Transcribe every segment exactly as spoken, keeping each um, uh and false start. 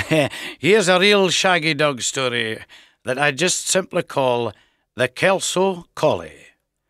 Here's a real shaggy dog story that I just simply call the Kelso Collie.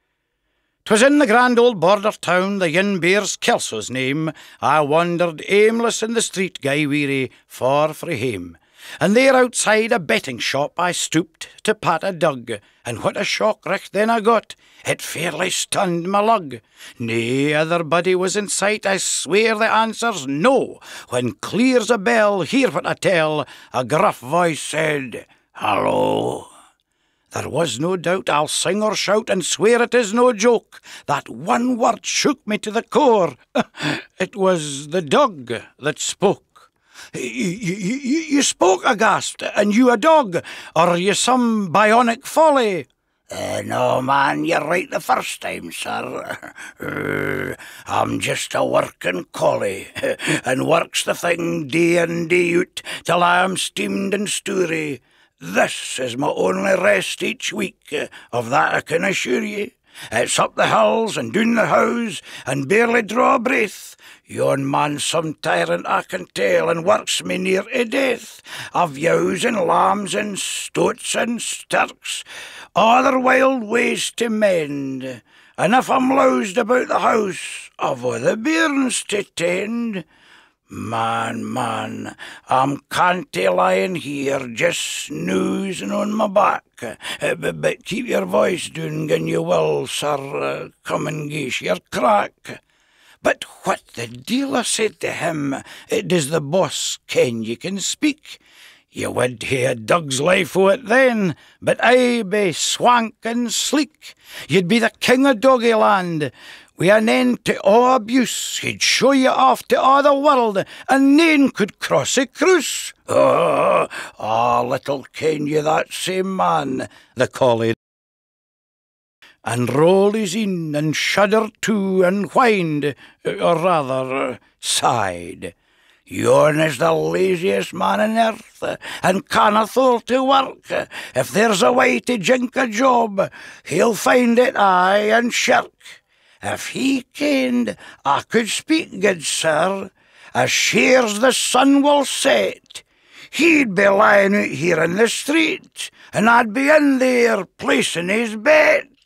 'Twas in the grand old border town, the inn bears Kelso's name. I wandered aimless in the street, gae weary, far frae hame. And there outside a betting shop I stooped to pat a dug, and what a shock richt then I got, it fairly stunned my lug. Nae other body was in sight, I swear the answer's no, when clear's a bell, hear what I tell, a gruff voice said, "Hallo." There was no doubt, I'll sing or shout and swear it is no joke. That one word shook me to the core. It was the dog that spoke. You, you, you, you spoke, I gasped, and you a dog, or are you some bionic folly? Uh, no, man, you're right the first time, sir. Uh, I'm just a working collie, and works the thing day in, day out, till I am steamed and stoury. This is my only rest each week, of that I can assure ye. It's up the hills and down the house, and barely draw a breath. Yon man's some tyrant, I can tell, and works me near to death. I've yows and lambs and stoats and stirks, other wild ways to mend. And if I'm loused about the house, I've o' the bairns to tend. Man, man, I'm canty lying here, just snoozing on my back. Uh, but, but keep your voice down gin you will, sir. Uh, come and gi'e your crack. But what the deil, I said to him, does the boss ken ye can speak? You would hae a dog's life o' it then, but I be swank and sleek. You'd be the king o' doggy land. Wi' an end to all abuse, he'd show you off to all the world, and nane could cross a cruise. Oh, oh, little ken you that same man, the collie. And rolled his in, and shuddered too, and whined, or rather, sighed. Yon is the laziest man on earth, and canna thole to work. If there's a way to jink a job, he'll find it aye and shirk. If he kenned I could speak, good sir, as sure's the sun will set, he'd be lying out here in the street, and I'd be in there placing his bet.